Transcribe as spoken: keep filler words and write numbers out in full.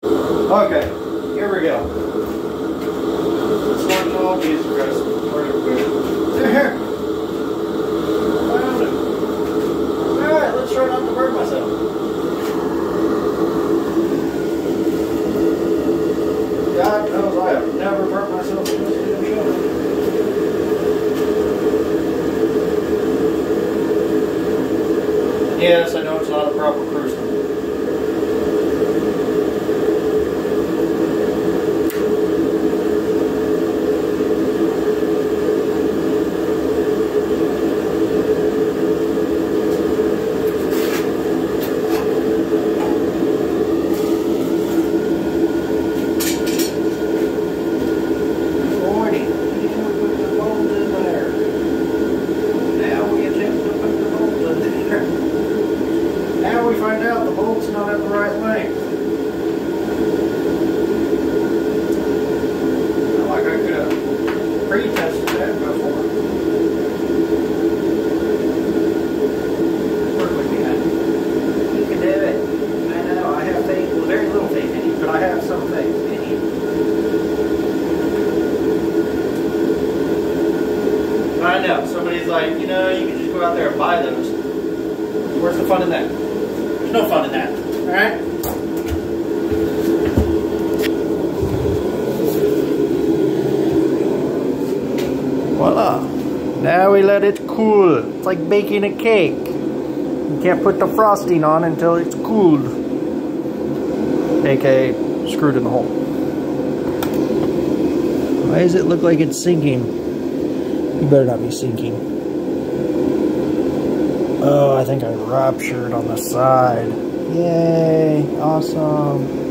Okay, here we go. This one, oh Jesus Christ. Where did we go? There! Found it. Alright, let's try not to burn myself. God knows I have never burnt myself in this damn show. Yes, I know it's not a proper cruise line. I know, somebody's like, you know, you can just go out there and buy those. Where's the fun in that? There's no fun in that, alright? Voila. Now we let it cool. It's like baking a cake. You can't put the frosting on until it's cooled. A K A screwed in the hole. Why does it look like it's sinking? You better not be sinking. Oh, I think I ruptured on the side. Yay, awesome.